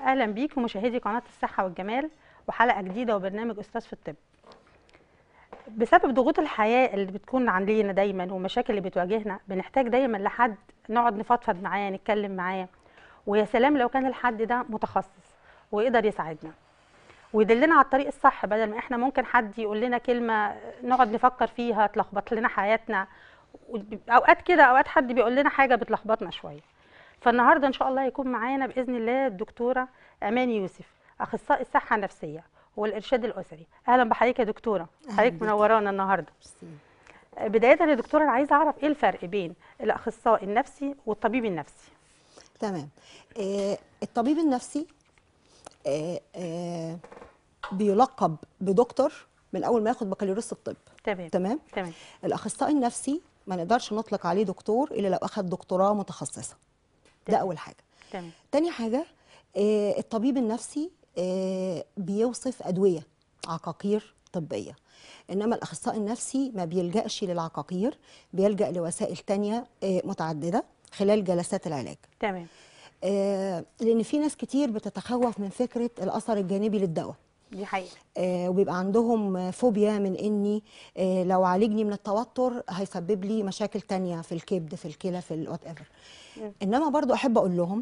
اهلا بيكم مشاهدي قناه الصحه والجمال وحلقه جديده وبرنامج استاذ في الطب. بسبب ضغوط الحياه اللي بتكون علينا دايما والمشاكل اللي بتواجهنا بنحتاج دايما لحد نقعد نفضفض معاه نتكلم معاه، ويا سلام لو كان الحد ده متخصص ويقدر يساعدنا ويدلنا على الطريق الصح، بدل ما احنا ممكن حد يقول لنا كلمه نقعد نفكر فيها تلخبط لنا حياتنا. اوقات كده اوقات حد بيقول لنا حاجه بتلخبطنا شويه. فالنهارده ان شاء الله هيكون معانا باذن الله الدكتوره اماني يوسف، اخصائي الصحه النفسيه والارشاد الاسري. اهلا بحضرتك يا دكتوره، حضرتك منورانا النهارده. بدايه يا دكتوره انا عايزه اعرف ايه الفرق بين الاخصائي النفسي والطبيب النفسي؟ تمام. الطبيب النفسي بيلقب بدكتور من اول ما ياخد بكالوريوس الطب. تمام. الاخصائي النفسي ما نقدرش نطلق عليه دكتور الا لو اخذ دكتوراه متخصصه. ده اول حاجه. تاني حاجه، الطبيب النفسي بيوصف ادويه عقاقير طبيه، انما الاخصائي النفسي ما بيلجاش للعقاقير، بيلجا لوسائل تانية متعدده خلال جلسات العلاج. تمام. لان في ناس كتير بتتخوف من فكره الاثر الجانبي للدواء. دي حقيقه. وبيبقى عندهم فوبيا من اني لو عالجني من التوتر هيسبب لي مشاكل تانية في الكبد في الكلى في الوات ايفر. انما برضو احب اقول لهم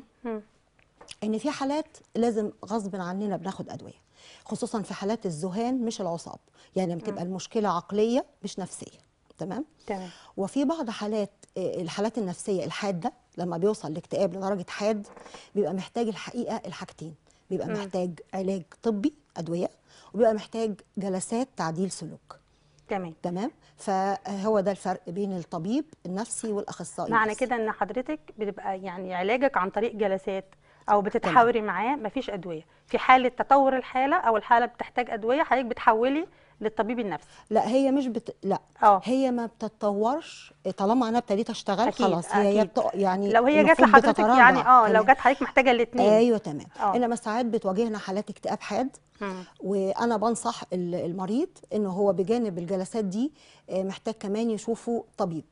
ان في حالات لازم غصب عننا بناخد ادويه، خصوصا في حالات الذهان مش العصاب، يعني بتبقى المشكله عقليه مش نفسيه. تمام. وفي بعض حالات الحالات النفسيه الحاده لما بيوصل لاكتئاب لدرجه حاد بيبقى محتاج الحقيقه الحاجتين، بيبقى محتاج علاج طبي ادويه، وبيبقى محتاج جلسات تعديل سلوك. تمام. فهو ده الفرق بين الطبيب النفسي والاخصائي النفسي. معنى كده ان حضرتك بتبقى يعني علاجك عن طريق جلسات او بتتحاوري معاه، مفيش ادويه في حاله تطور الحاله او الحاله بتحتاج ادويه حضرتك بتحولي للطبيب النفسي؟ لا هي مش لا هي ما بتتطورش طالما انا ابتديت اشتغل. أكيد. خلاص هي يعني لو هي جت لحضرتك يعني لو جت حضرتك محتاجه الاثنين. ايوه تمام. انما ساعات بتواجهنا حالات اكتئاب حاد، وانا بنصح المريض انه هو بجانب الجلسات دي محتاج كمان يشوفوا طبيب.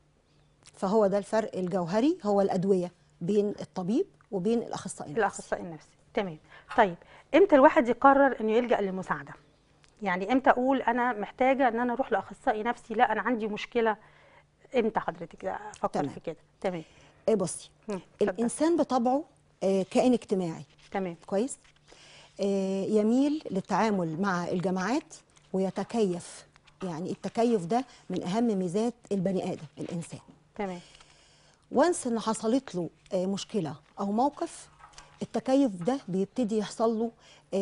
فهو ده الفرق الجوهري، هو الادويه بين الطبيب وبين الاخصائي النفسي. الاخصائي النفسي. تمام. طيب امتى الواحد يقرر انه يلجأ للمساعده؟ يعني امتى اقول انا محتاجه ان انا اروح لاخصائي نفسي، لا انا عندي مشكله؟ امتى حضرتك افكر في كده؟ تمام. بصي، الانسان بطبعه كائن اجتماعي. تمام. كويس. يميل للتعامل مع الجماعات ويتكيف، يعني التكيف ده من اهم ميزات البني ادم الانسان. تمام. وانس ان حصلت له مشكله او موقف، التكيف ده بيبتدي يحصل له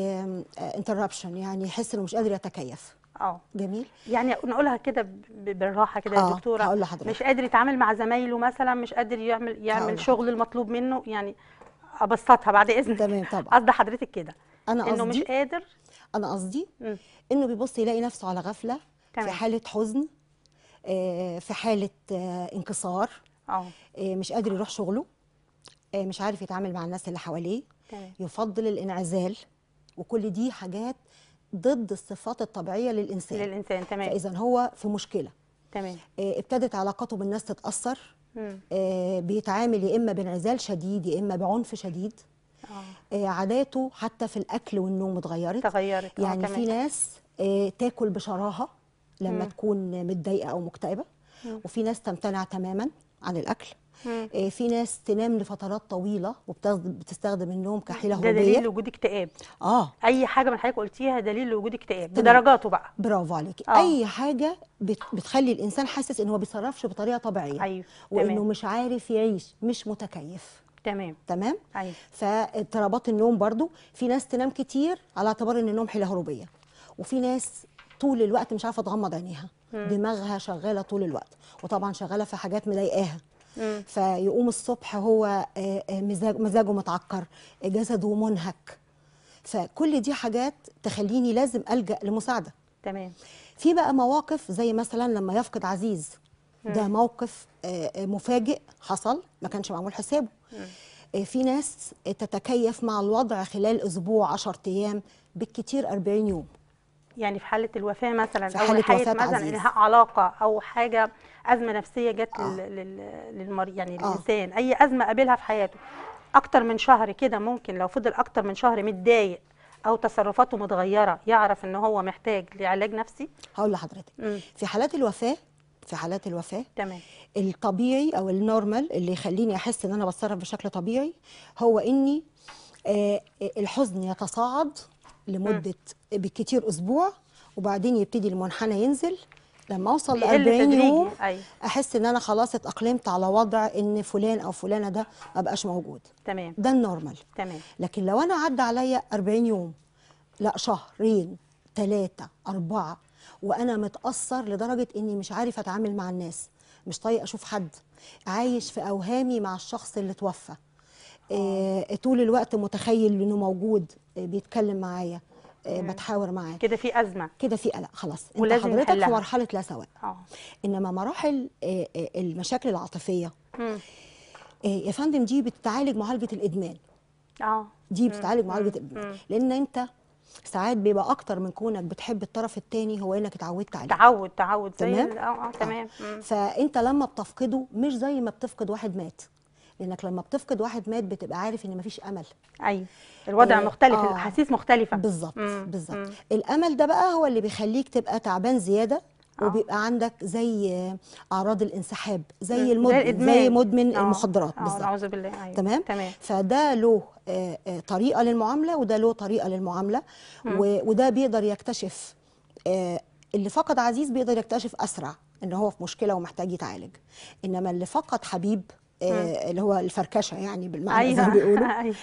انتربشن، يعني يحس انه مش قادر يتكيف. جميل. يعني نقولها كده بالراحه كده يا دكتوره، هقول لحضرتك مش قادر يتعامل مع زمايله مثلا، مش قادر يعمل شغل المطلوب منه، يعني ابسطها بعد اذنك. تمام طبعا. قصد حضرتك كده انه مش قادر؟ انا قصدي انه بيبص يلاقي نفسه على غفله. في حاله حزن، في حاله انكسار، مش قادر يروح شغله، مش عارف يتعامل مع الناس اللي حواليه، يفضل الانعزال، وكل دي حاجات ضد الصفات الطبيعيه للانسان. تمام. فاذا هو في مشكله. تمام. ابتدت علاقاته بالناس تتاثر، بيتعامل يا اما بانعزال شديد يا اما بعنف شديد. عاداته حتى في الاكل والنوم اتغيرت. يعني في ناس تاكل بشراهه لما تكون متضايقه او مكتئبه، وفي ناس تمتنع تماما عن الاكل. في ناس تنام لفترات طويله وبتستخدم النوم كحيله هروبيه. ده دليل لوجود اكتئاب. اي حاجه من حضرتك قلتيها دليل لوجود اكتئاب بدرجاته بقى. برافو عليكي. اي حاجه بتخلي الانسان حاسس انه ما بيتصرفش بطريقه طبيعيه. ايوه. وانه مش عارف يعيش، مش متكيف. تمام. ايوه. فاضطرابات النوم برضو، في ناس تنام كتير على اعتبار ان النوم حيله هروبيه، وفي ناس طول الوقت مش عارفه تغمض عينيها، دماغها شغاله طول الوقت، وطبعا شغاله في حاجات مضايقاها. فيقوم الصبح هو مزاجه متعكر، جسده منهك. فكل دي حاجات تخليني لازم ألجأ لمساعدة. تمام. في بقى مواقف زي مثلا لما يفقد عزيز، ده موقف مفاجئ حصل ما كانش معمول حسابه. في ناس تتكيف مع الوضع خلال أسبوع، 10 أيام، بالكتير 40 يوم. يعني في حالة الوفاة مثلا، في حالة وفاة مثلا انهاء علاقة او حاجة أزمة نفسية جت للمريض، يعني للإنسان، أي أزمة قابلها في حياته اكتر من شهر كده، ممكن لو فضل اكتر من شهر متضايق او تصرفاته متغيره يعرف ان هو محتاج لعلاج نفسي؟ هقول لحضرتك. في حالات الوفاه، في حالات الوفاه تمام. الطبيعي او النورمال اللي يخليني احس ان انا بتصرف بشكل طبيعي هو اني الحزن يتصاعد لمده بالكتير اسبوع، وبعدين يبتدي المنحنى ينزل. لما اوصل ل بيقل 40 تدريجي. يوم ايوه. احس ان انا خلاص اتاقلمت على وضع ان فلان او فلانه ده ما بقاش موجود. تمام. ده النورمال. تمام. لكن لو انا عدى عليا 40 يوم، لا شهرين، 3، 4، وانا متاثر لدرجه اني مش عارف اتعامل مع الناس، مش طايق اشوف حد، عايش في اوهامي مع الشخص اللي توفى، طول الوقت متخيل انه موجود، بيتكلم معايا، بتحاور معاه، كده في ازمه، كده في قلق. خلاص انت ولازم حضرتك في نحلها. مرحله لا سواء. انما مراحل المشاكل العاطفيه يا فندم دي بتتعالج معالجه الادمان. دي بتتعالج معالجه الادمان، لان انت ساعات بيبقى اكتر من كونك بتحب الطرف الثاني، هو انك اتعودت عليه. تعود تمام. زي تمام. فانت لما بتفقده مش زي ما بتفقد واحد مات، لانك لما بتفقد واحد مات بتبقى عارف ان مفيش امل. ايوه، الوضع مختلف، الاحاسيس مختلفه. بالظبط بالظبط. الامل ده بقى هو اللي بيخليك تبقى تعبان زياده، وبيبقى عندك زي اعراض الانسحاب، زي المدمن، زي مدمن المخدرات بالظبط. نعوذ بالله. ايوه تمام. تمام. فده له طريقه للمعامله، وده له طريقه للمعامله، وده بيقدر يكتشف، اللي فقد عزيز بيقدر يكتشف اسرع ان هو في مشكله ومحتاج يتعالج، انما اللي فقد حبيب اللي هو الفركشه يعني بالمعنى زي ما بيقولوا.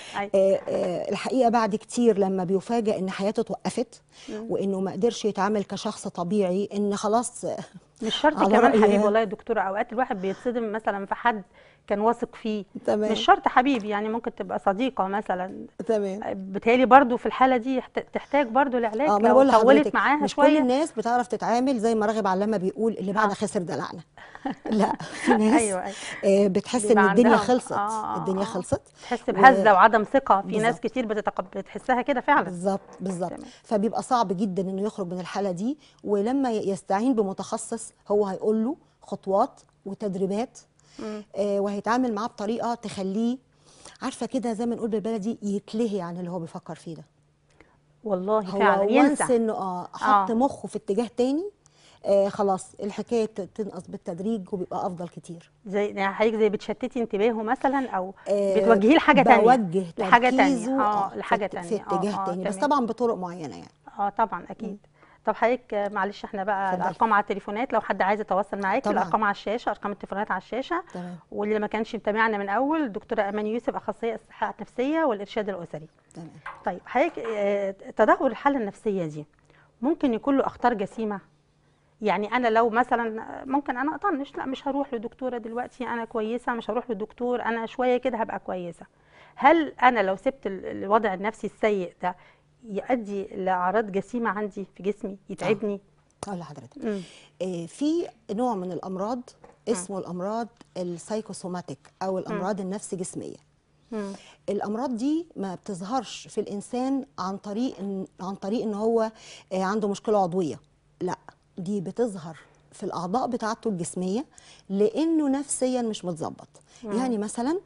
الحقيقه بعد كتير لما بيفاجئ ان حياته توقفت، وانه ما قدرش يتعامل كشخص طبيعي، ان خلاص مش شرط كمان حبيب. والله يا دكتوره اوقات الواحد بيتصدم مثلا في حد كان واثق فيه. تمام. مش شرط حبيب، يعني ممكن تبقى صديقه مثلا. تمام. بتهيألي برضو في الحاله دي تحتاج برضو العلاج لو طولت معاها مش شويه. كل الناس بتعرف تتعامل زي ما راغب علامه بيقول اللي بعد خسر دلعنا. لا، في ناس أيوة. بتحس ان الدنيا خلصت. الدنيا خلصت، تحس بهزه وعدم ثقه في ناس كتير بتحسها كده فعلا. بالظبط. فبيبقى صعب جدا انه يخرج من الحاله دي، ولما يستعين بمتخصص هو هيقول له خطوات وتدريبات، وهيتعامل معاه بطريقه تخليه عارفه كده زي ما نقول بالبلدي يتلهي عن اللي هو بيفكر فيه ده. والله هو فعلا ينسى انه حط مخه في اتجاه تاني، خلاص الحكايه تنقص بالتدريج وبيبقى افضل كتير. زي يعني حضرتك زي بتشتتي انتباهه مثلا، او بتوجهيه لحاجه تانية، بوجه لحاجه تانية لحاجه تانية في اتجاه تاني، بس طبعا بطرق معينه يعني. طبعا اكيد. طب حضرتك معلش احنا بقى الارقام على التليفونات لو حد عايز يتواصل معاكي، الارقام على الشاشه، ارقام التليفونات على الشاشه. تمام. واللي ما كانش متابعنا من اول، الدكتوره امان يوسف، اخصائيه الصحه النفسيه والارشاد الاسري. تمام. طيب حضرتك تدهور الحاله النفسيه دي ممكن يكون له اخطار جسيمه؟ يعني انا لو مثلا ممكن انا اطنش، لا مش هروح لدكتوره دلوقتي، انا كويسه، مش هروح للدكتور، انا شويه كده هبقى كويسه. هل انا لو سبت الوضع النفسي السيء ده يؤدي لاعراض جسيمه عندي في جسمي، يتعبني؟ اقول لحضرتك في نوع من الامراض اسمه الامراض السايكوسوماتيك او الامراض النفس جسميه. الامراض دي ما بتظهرش في الانسان عن طريق ان هو عنده مشكله عضويه، لا، دي بتظهر في الاعضاء بتاعته الجسميه لانه نفسيا مش متظبط. يعني مثلا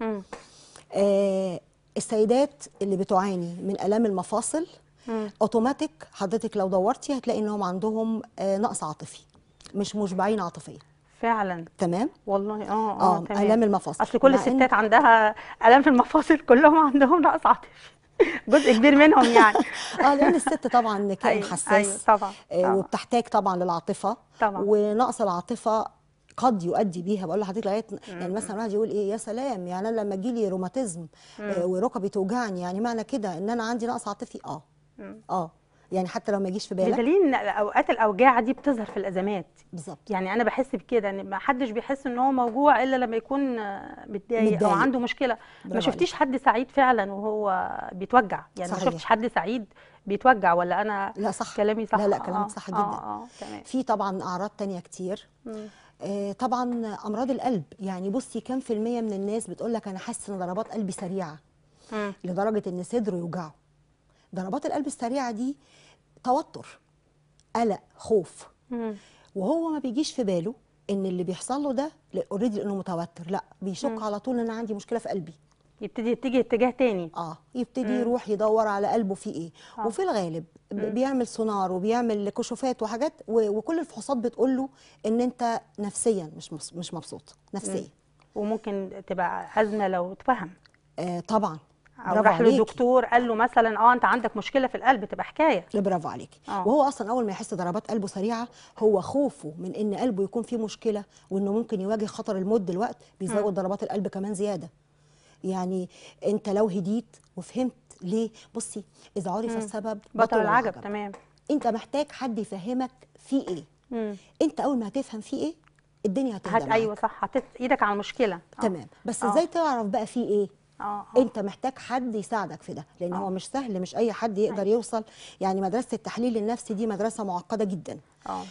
السيدات اللي بتعاني من الام المفاصل اوتوماتيك حضرتك لو دورتي هتلاقي انهم عندهم نقص عاطفي، مش مشبعين عاطفيا فعلا. تمام. والله تمام. الام المفاصل، اصل كل الستات عندها الام في المفاصل، كلهم عندهم نقص عاطفي. جزء كبير منهم يعني. لان الست طبعا كائن حساس. أيوة طبعا. وبتحتاج طبعا للعاطفه طبعا. ونقص العاطفه قد يؤدي بيها، بقول لحضرتك لغايه يعني مثلا واحد يقول ايه، يا سلام، يعني انا لما يجي لي روماتيزم وركبي توجعني، يعني معنى كده ان انا عندي نقص عاطفي؟ يعني حتى لو ما يجيش في بالك. بدليل ان اوقات الاوجاع دي بتظهر في الازمات. بالظبط. يعني انا بحس بكده، ان ما حدش بيحس ان هو موجوع الا لما يكون متضايق او عنده مشكله. ما شفتيش حد سعيد فعلا وهو بيتوجع، يعني صحيح. ما شفتش حد سعيد بيتوجع، ولا انا لا صح، كلامي صح؟ لا كلامك صح جدا. تمام. في طبعا اعراض تانية كتير. طبعا امراض القلب، يعني بصي كام في المية من الناس بتقول لك انا حاسه ان ضربات قلبي سريعه لدرجه ان صدره يوجعه. ضربات القلب السريعه دي توتر، قلق، خوف، وهو ما بيجيش في باله ان اللي بيحصل له ده اوريدي لانه متوتر، لا بيشك على طول ان انا عندي مشكله في قلبي. يبتدي يتجه اتجاه تاني. يبتدي يروح يدور على قلبه فيه ايه. وفي الغالب بيعمل سونار وبيعمل كشوفات وحاجات، وكل الفحوصات بتقول له ان انت نفسيا مش مبسوط نفسيا. وممكن تبقى ازمه لو اتفهم. طبعا. او برافو راح له عليكي. دكتور قال له مثلا انت عندك مشكله في القلب، تبقى حكايه. برافو عليكي. وهو اصلا اول ما يحس ضربات قلبه سريعه، هو خوفه من ان قلبه يكون فيه مشكله وانه ممكن يواجه خطر الموت دلوقتي بيزود ضربات القلب كمان زياده. يعني انت لو هديت وفهمت ليه، بصي اذا عرف السبب بطل العجب. تمام. انت محتاج حد يفهمك فيه ايه. انت اول ما هتفهم فيه ايه الدنيا هتهدى معاك. ايوه صح، ايدك على المشكله. تمام. بس ازاي تعرف بقى فيه ايه؟ انت محتاج حد يساعدك في ده، لان هو مش سهل، مش اي حد يقدر يوصل. يعني مدرسه التحليل النفسي دي مدرسه معقده جدا.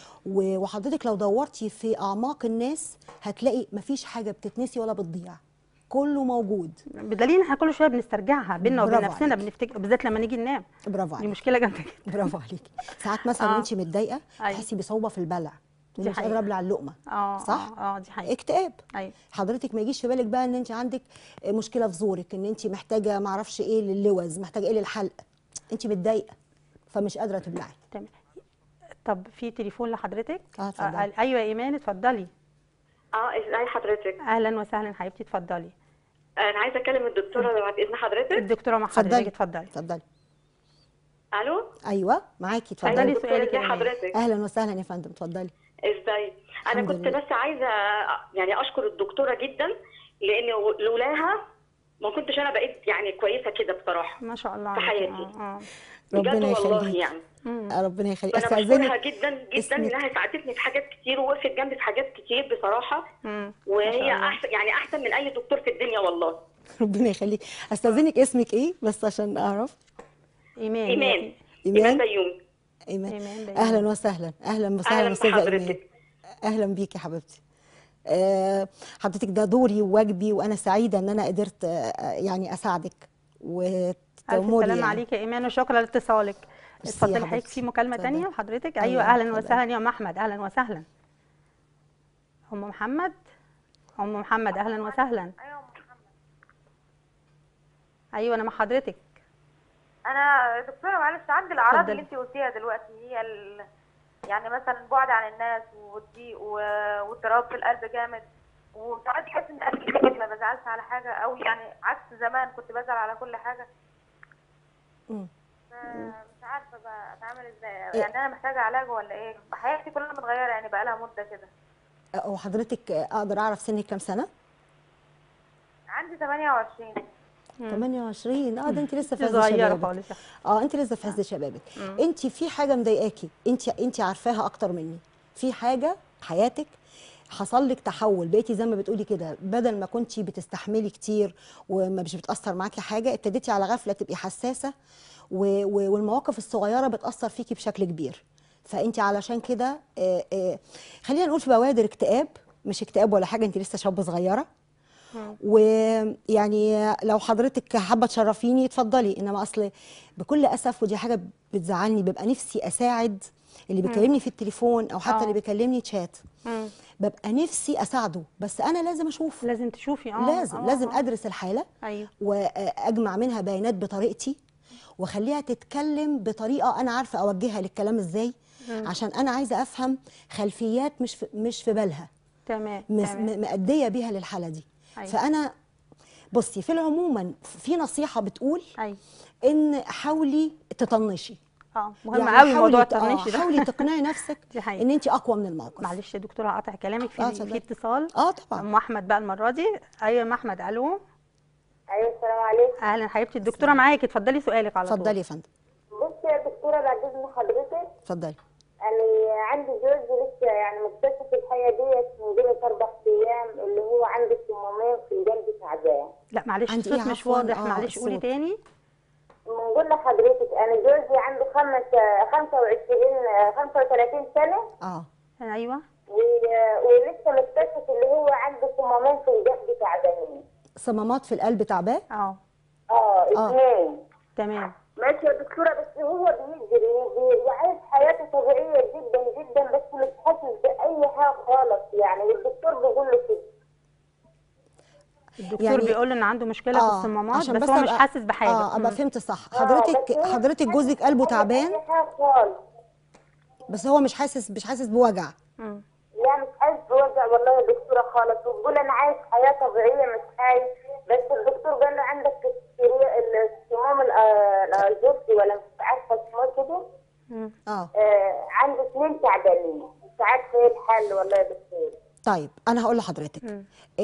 وحضرتك لو دورتي في اعماق الناس هتلاقي مفيش حاجه بتتنسي ولا بتضيع، كله موجود. بدليل احنا كل شويه بنسترجعها بينا وبين نفسنا، بنفتكر بالذات لما نيجي ننام. برافو عليكي. دي مشكله جامده جدا. برافو عليكي. ساعات مثلا وانت متضايقه تحسي بصعوبه في البلع، دي مش قادره ابلع اللقمه. صح. دي حقيقه. اكتئاب. ايوه. حضرتك ما يجيش في بالك بقى ان انت عندك مشكله في زورك، ان انت محتاجه ما اعرفش ايه للوز، محتاجه ايه للحلق، انت متضايقه فمش قادره تبلعي. تمام. طب في تليفون لحضرتك؟ اتفضلي. ايوه ايمان اتفضلي. ازاي حضرتك؟ اهلا وسهلا حبيبتي، اتفضلي. انا عايزه اكلم الدكتوره بعد اذن حضرتك. الدكتوره مع حضرتك، اتفضلي. اتفضلي. الو. ايوه معاكي، اتفضلي. أيوة سؤالك يا حضرتك. اهلا وسهلا يا فندم، اتفضلي. ازاي؟ انا كنت بس عايزه يعني اشكر الدكتوره جدا، لان لولاها ما كنتش انا بقيت يعني كويسه كده بصراحه. ما شاء الله في حياتي. ربنا والله يعني. ربنا يخليك. انا بشكرها جدا جدا انها ساعدتني في حاجات كتير ووقفت جنبي في حاجات كتير بصراحه. وهي احسن، يعني احسن من اي دكتور في الدنيا والله. ربنا يخليك. استاذنك اسمك ايه بس عشان اعرف؟ ايمان بيومي. ايمان. اهلا وسهلا. اهلا وسهلا استاذه ايمان. اهلا بيكي يا حبيبتي. حضرتك ده دوري وواجبي، وانا سعيده ان انا قدرت يعني اساعدك الف سلام يعني. عليك يا ايمان وشكرا لاتصالك. اتفضلي حضرتك. في مكالمه ثانيه لحضرتك؟ ايوه اهلا وسهلا يا ام احمد. اهلا وسهلا ام محمد. اهلا وسهلا. ايوه ام محمد. ايوه انا مع حضرتك. انا دكتوره معلش عندي الاعراض اللي انت قلتيها دلوقتي، هي يعني مثلا بعد عن الناس والضيق واضطراب في القلب جامد، وساعات بحس ان قلبي جامد ما بزعلش على حاجه، او يعني عكس زمان كنت بزعل على كل حاجه. مش عارفه بقى اتعامل ازاي، يعني انا محتاجه علاج ولا ايه؟ حياتي كلها متغيره يعني بقى لها مده كده. وحضرتك اقدر اعرف سنك كام سنه؟ عندي 28. 28. ده انت لسه في عز صغيره شبابك. خالص. انت لسه في عز شبابك. انت في حاجه مضايقاكي، انت عارفاها اكتر مني. في حاجه في حياتك حصل لك تحول، بقيتي زي ما بتقولي كده، بدل ما كنتي بتستحملي كتير وما مش بتاثر معاكي حاجه، ابتديتي على غفله تبقي حساسه، والمواقف الصغيره بتاثر فيكي بشكل كبير. فانت علشان كده خلينا نقول في بوادر اكتئاب، مش اكتئاب ولا حاجه، انت لسه شابه صغيره. ويعني لو حضرتك حابه تشرفيني اتفضلي، انما اصل بكل اسف ودي حاجه بتزعلني، ببقى نفسي اساعد اللي بيكلمني في التليفون او حتى اللي بيكلمني تشات، ببقى نفسي اساعده، بس انا لازم اشوف، لازم تشوفي. لازم ادرس الحاله. ايوه. واجمع منها بيانات بطريقتي، واخليها تتكلم بطريقه انا عارفه اوجهها للكلام ازاي، عشان انا عايزه افهم خلفيات مش في بالها. تمام. مأديه بيها للحاله دي. أيوة. فانا بصي في العموما في نصيحه بتقول أيوة. ان حاولي تطنشي. مهم قوي يعني موضوع التطنيش ده. حاولي تقنعي نفسك ان انت اقوى من الموقف. معلش يا دكتوره هقطع كلامك في اتصال. طبعا. ام احمد بقى المره دي. ايوه ام احمد. الو. ايوه السلام عليكم. اهلا حبيبتي، الدكتوره معاكي، اتفضلي سؤالك على طول. اتفضلي يا فندم. بصي يا دكتوره بعد اذن حضرتك. اتفضلي. انا عندي جوزي لسه يعني مكتشف الحياه ديت من قبل 4 ايام، اللي هو عنده صمامين في القلب تعبان. لا معلش الصوت مش واضح. معلش قولي تاني. بنقول لحضرتك انا جوزي عنده 35 سنه. ايوه. ولسه مكتشف اللي هو عنده صمامين في القلب تعبانين. صمامات في القلب تعبان؟ اثنين. تمام. ماشي يا دكتوره، بس هو بيجري وعايش حياته طبيعيه جدا جدا، بس مش حاسس باي حاجه خالص يعني، والدكتور بيقول له كده. الدكتور يعني بيقول ان عنده مشكله في الصمامات عشان بس هو مش حاسس بحاجه. ابقى فهمت صح. حضرتك جوزك قلبه تعبان بس هو مش حاسس بوجع. لا مش حاسس بوجع والله يا دكتوره خالص، وبقول انا عايش حياه طبيعيه مش عايش، بس الدكتور قال له عندك الصمام الجوفي ولا مش عارفه اسمه كده. عندي 2 تعبانين مش عارفه ايه الحل والله يا دكتور. طيب انا هقول لحضرتك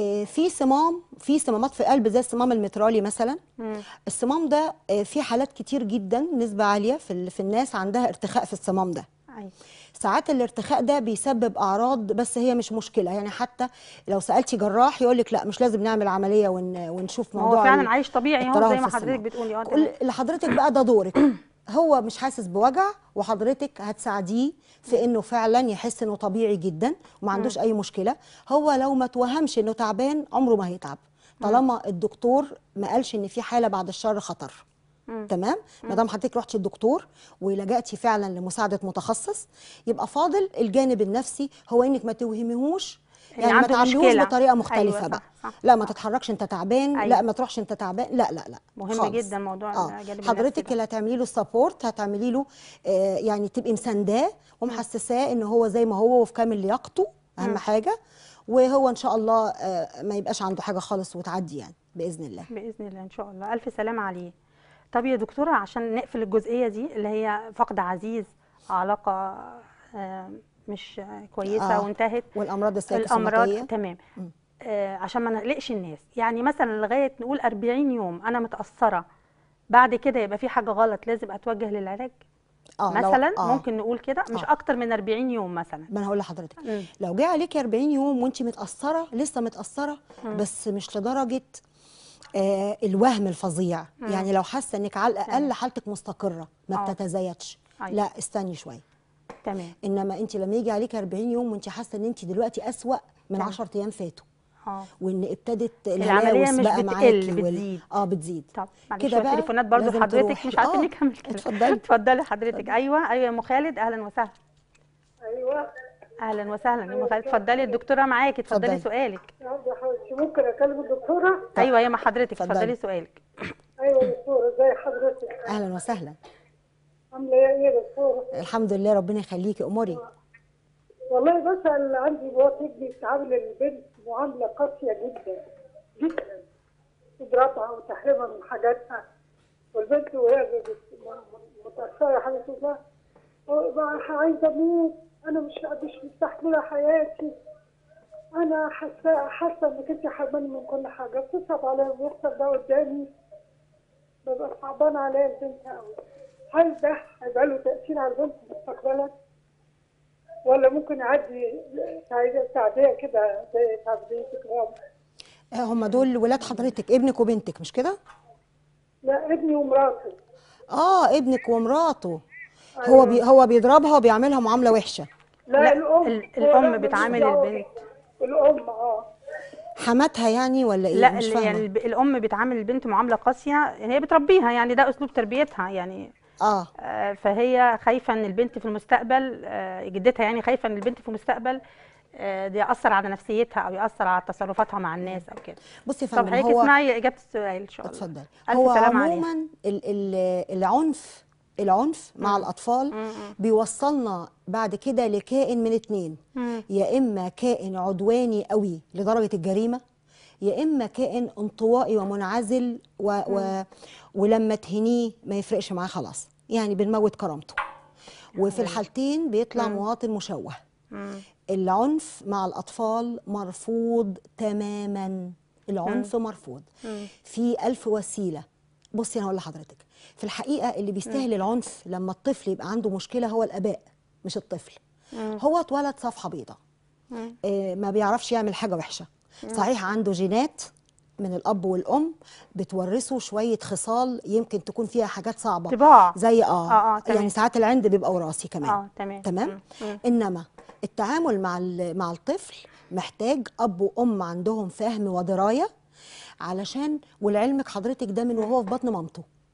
في صمامات في القلب زي الصمام المترالي مثلا. الصمام ده في حالات كتير جدا، نسبه عاليه في الناس عندها ارتخاء في الصمام ده. ساعات الارتخاء ده بيسبب اعراض بس هي مش مشكله، يعني حتى لو سالتي جراح يقول لك لا مش لازم نعمل عمليه ونشوف موضوع هو فعلا عايش طبيعي اهو زي ما حضرتك بتقولي. اللي حضرتك بقى ده دورك. هو مش حاسس بوجع وحضرتك هتساعديه في انه فعلا يحس انه طبيعي جدا وما عندوش اي مشكله. هو لو ما توهمش انه تعبان عمره ما هيتعب طالما الدكتور ما قالش ان في حاله بعد الشر خطر. تمام. ما دام حضرتك رحتي الدكتور ولجأتي فعلا لمساعده متخصص، يبقى فاضل الجانب النفسي، هو انك ما توهميهوش، يعني ما تعاملوش بطريقه مختلفه. أيوة بقى صح. لا ما تتحركش انت تعبان. أيوة. لا ما تروحش انت تعبان. لا لا لا مهم خالص. جدا موضوع الجانب حضرتك اللي هتعملي له السبورت، هتعملي له يعني تبقي مسانداه ومحسساه ان هو زي ما هو وفي كامل لياقته، اهم حاجه، وهو ان شاء الله ما يبقاش عنده حاجه خالص وتعدي يعني باذن الله. باذن الله ان شاء الله. الف سلامه عليه. طب يا دكتوره عشان نقفل الجزئيه دي اللي هي فقد عزيز، علاقه مش كويسه وانتهت، والامراض السيكوسوماتيه. تمام. عشان ما نقلقش الناس، يعني مثلا لغايه نقول 40 يوم انا متاثره، بعد كده يبقى في حاجه غلط لازم اتوجه للعلاج مثلا. ممكن نقول كده مش اكتر من 40 يوم مثلا. ما انا هقول لحضرتك لو جه عليكي 40 يوم وانت متاثره لسه متاثره بس مش لدرجه الوهم الفظيع، يعني لو حاسه انك على الاقل حالتك مستقره ما بتتزايدش، لا استني شويه. تمام. انما انت لما يجي عليكي 40 يوم وانت حاسه ان انت دلوقتي اسوأ من 10 ايام فاتوا، وان ابتدت العمليه مش بتقل بتزيد. بتزيد. طب معلش شويه تليفونات برضو حضرتك مش عارفين نكمل كده. اتفضلي حضرتك. ايوه يا ام خالد، اهلا وسهلا. ايوه اهلا وسهلا يا ام خالد، اتفضلي الدكتوره معاكي، اتفضلي سؤالك. ممكن اكلم الدكتوره؟ ايوه يا حضرتك اتفضلي سؤالك. ايوه يا دكتوره ازي حضرتك؟ اهلا وسهلا. عامله ايه يا دكتوره؟ الحمد لله ربنا يخليكي، اموري. والله بسأل عندي مرات ابني بتعامل البنت معامله قاسيه جدا جدا، اضرابها وتحريمها من حاجاتها، والبنت وهي متاثره يا حبيبتي الله عايزه اموت، انا مش مستحمله حياتي، انا حاسه انك انت حرماني من كل حاجه، بتصعب عليا ويحصل ده قدامي، ببقى صعبانه عليا البنت قوي. هل ده هيبقى له تاثير على البنت مستقبلا؟ ولا ممكن يعدي تعديه كده زي تعديه كرام؟ هم دول ولاد حضرتك، ابنك وبنتك مش كده؟ لا ابني ومراته. ابنك ومراته. أيوة. هو بيضربها وبيعملها معامله وحشه. لا الام بتعامل البنت. الام حماتها يعني ولا ايه؟ لا مش فاهمه. يعني الام بتعامل البنت معامله قاسيه، يعني هي بتربيها، يعني ده اسلوب تربيتها يعني. فهي خايفه ان البنت في المستقبل، جدتها يعني خايفه ان البنت في المستقبل ده ياثر على نفسيتها او ياثر على تصرفاتها مع الناس او كده. بصي يا فندم، طب حضرتك اسمعي اجابه السؤال ان شاء الله. اتفضلي. هو عموما العنف مع الاطفال بيوصلنا بعد كده لكائن من اتنين، يا اما كائن عدواني قوي لدرجه الجريمه، يا اما كائن انطوائي ومنعزل ولما تهنيه ما يفرقش معاه خلاص، يعني بنموت كرامته. وفي الحالتين بيطلع مواطن مشوه. العنف مع الاطفال مرفوض تماما، العنف مرفوض. في 1000 وسيله. بصي انا هقول لحضرتك، في الحقيقه اللي بيستاهل العنف لما الطفل يبقى عنده مشكله هو الاباء مش الطفل. هو اتولد صفحه بيضاء، ما بيعرفش يعمل حاجه وحشه، صحيح عنده جينات من الاب والام بتورثوا شويه خصال يمكن تكون فيها حاجات صعبه، طباع زي يعني ساعات العند بيبقى وراثي كمان. تمام. انما التعامل مع الطفل محتاج اب وام عندهم فهم ودرايه، علشان ولعلمك حضرتك ده من وهو في بطن مامته،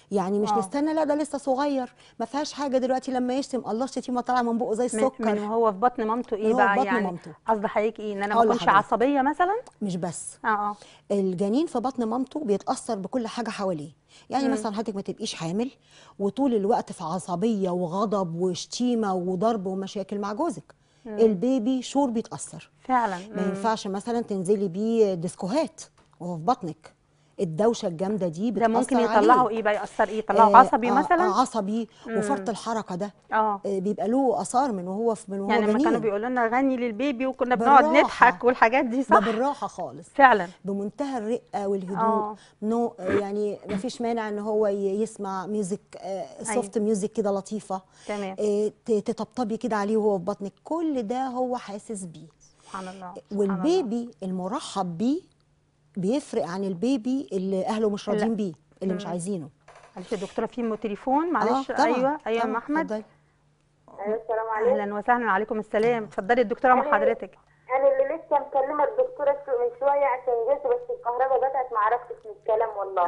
يعني مش نستنى لا ده لسه صغير ما فيهاش حاجه دلوقتي لما يشتم الله الشتيمه طالعه من بقه زي السكر. من هو في بطن مامته ايه من هو بقى في بطن يعني؟ مامته. قصد حضرتك ايه؟ ان انا ما هقول اكونش لحضرتك. عصبيه مثلا؟ مش بس اه الجنين في بطن مامته بيتاثر بكل حاجه حواليه. يعني مثلا حضرتك ما تبقيش حامل وطول الوقت في عصبيه وغضب وشتيمه وضرب ومشاكل مع جوزك، البيبي شور بيتاثر فعلا. ما ينفعش مثلا تنزلي بيه ديسكوهات وهو في بطنك، الدوشه الجامده دي ده بتاثر ممكن عليه. يطلعوا ايه بقى؟ ياثر ايه؟ يطلعوا عصبي مثلا؟ عصبي وفرط الحركه ده اه بيبقى له اثار من وهو يعني لما كانوا جنين. بيقولوا لنا غني للبيبي وكنا بنقعد بالراحة. نضحك والحاجات دي، صح؟ ده بالراحه خالص فعلا. بمنتهى الرقه والهدوء. نو يعني ما فيش مانع ان هو يسمع ميوزك سوفت ميوزك كده لطيفه. تمام. تطبطبي كده عليه وهو في بطنك، كل ده هو حاسس بيه. سبحان الله. والبيبي المرحب بيه بيفرق عن البيبي اللي اهله مش راضيين بيه، اللي مش عايزينه. معلش يا دكتوره في تليفون، معلش. طبعا. ايوه طبعا. ام احمد. اتفضلي. السلام عليكم. اهلا وسهلا. عليكم السلام. اتفضلي الدكتوره مع حضرتك. انا اللي لسه مكلمه الدكتوره من شويه عشان جيت بس الكهرباء قطعت ما عرفتش من الكلام والله.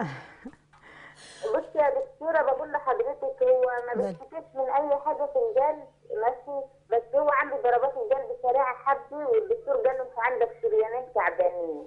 بصي يا دكتوره بقول لحضرتك هو ما بيشتكيش من اي حاجه في القلب ماشي، بس هو عنده ضربات القلب سريعه حبي، والدكتور قال له انت عندك شريانين تعبانين.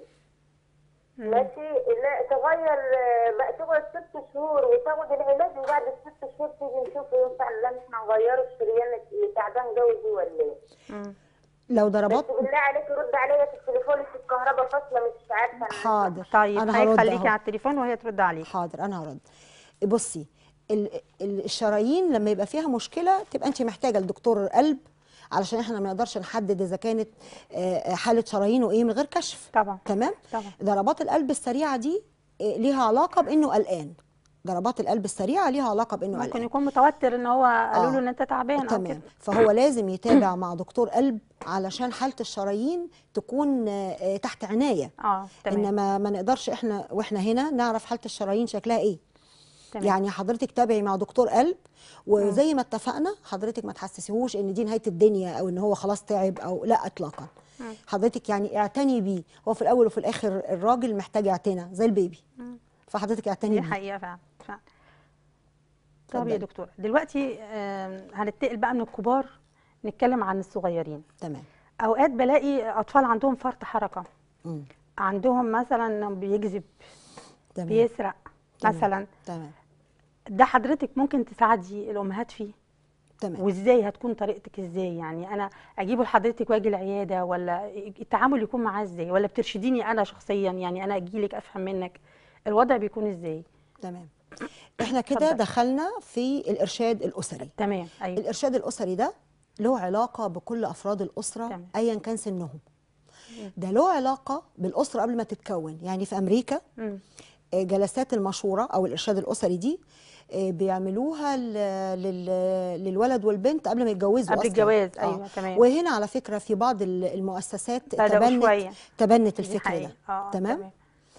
ماشي. لا تغير بقى تقعد 6 شهور وتاخد العلاج، وبعد ال6 شهور تيجي نشوف ينفع ان احنا نغيره الشريان اللي تعبان قوي دي ولا ايه؟ لو ضربات بس بالله عليك رد عليا في التليفون، في الكهرباء فاصله مش عارفه. حاضر. طيب انا هرد خليكي على التليفون وهي ترد عليك. حاضر انا هرد. بصي الشرايين لما يبقى فيها مشكله تبقى انت محتاجه لدكتور قلب، علشان احنا ما نقدرش نحدد اذا كانت حاله شرايينه ايه من غير كشف. طبعا. تمام. طبعا. ضربات القلب السريعه دي ليها علاقه بانه قلقان. ضربات القلب السريعه ليها علاقه بانه ممكن قلقان. يكون متوتر ان هو قالوا له ان انت تعبان او تمام. كده. فهو لازم يتابع مع دكتور قلب علشان حاله الشرايين تكون تحت عنايه. تمام. انما ما نقدرش احنا واحنا هنا نعرف حاله الشرايين شكلها ايه. تمام. يعني حضرتك تابعي مع دكتور قلب، وزي ما اتفقنا حضرتك ما تحسسيهوش ان دي نهايه الدنيا او ان هو خلاص تعب او لا اطلاقا. حضرتك يعني اعتني بيه، هو في الاول وفي الاخر الراجل محتاج اعتناء زي البيبي. فحضرتك اعتني بيه. دي حقيقه فعلا. طب يا دكتور دلوقتي هننتقل بقى من الكبار نتكلم عن الصغيرين. تمام. اوقات بلاقي اطفال عندهم فرط حركه. عندهم مثلا بيكذب. تمام. بيسرق. تمام. مثلا. تمام. ده حضرتك ممكن تساعدي الامهات فيه؟ تمام. وازاي هتكون طريقتك ازاي؟ يعني انا اجيبه لحضرتك واجي العياده، ولا التعامل يكون معاه ازاي، ولا بترشديني انا شخصيا؟ يعني انا اجي لك افهم منك الوضع بيكون ازاي؟ تمام. احنا كده دخلنا في الارشاد الاسري. تمام. ايوه. الارشاد الاسري ده له علاقه بكل افراد الاسره ايا كان سنهم. ده له علاقه بالاسره قبل ما تتكون. يعني في امريكا جلسات المشوره او الارشاد الاسري دي بيعملوها للولد والبنت قبل ما يتجوزوا قبل الجواز. ايوه تمام. وهنا على فكره في بعض المؤسسات تبنت الفكر ده. تمام.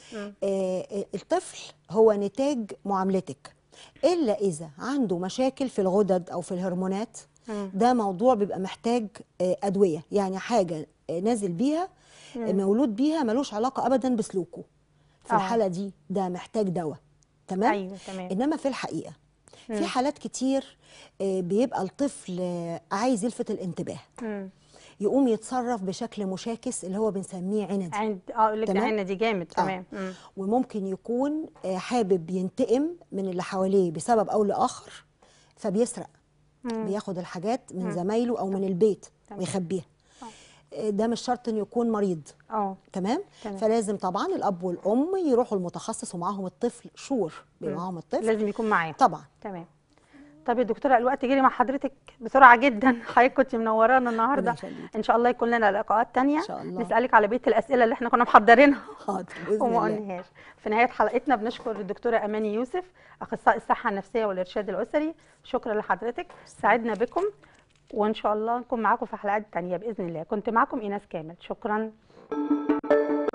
الطفل هو نتاج معاملتك، الا اذا عنده مشاكل في الغدد او في الهرمونات. ده موضوع بيبقى محتاج ادويه، يعني حاجه نازل بيها مولود بيها ملوش علاقه ابدا بسلوكه. في الحاله دي ده محتاج دواء. تمام. ايوه تمام. انما في الحقيقه في حالات كتير بيبقى الطفل عايز يلفت الانتباه، يقوم يتصرف بشكل مشاكس اللي هو بنسميه عندي. يقول لك عندي جامد. تمام. وممكن يكون حابب ينتقم من اللي حواليه بسبب او لاخر، فبيسرق. بياخد الحاجات من زمايله او من البيت ويخبيها. ده مش شرط انه يكون مريض. تمام. فلازم طبعا الاب والام يروحوا المتخصص ومعاهم الطفل بيبقى معاهم الطفل، لازم يكون معاه طبعا. تمام. طب يا دكتوره الوقت جري مع حضرتك بسرعه جدا. حضرتك كنت منورانا النهارده. ان شاء الله يكون لنا لقاءات تانية. ان شاء الله. نسالك على بقيه الاسئله اللي احنا كنا محضرينها. حاضر باذن وما الله. قلناهاش. في نهايه حلقتنا بنشكر الدكتوره اماني يوسف، اخصائي الصحه النفسيه والارشاد الاسري. شكرا لحضرتك، سعدنا بكم، وان شاء الله نكون معاكم في حلقات تانية باذن الله. كنت معاكم ايناس كامل. شكرا.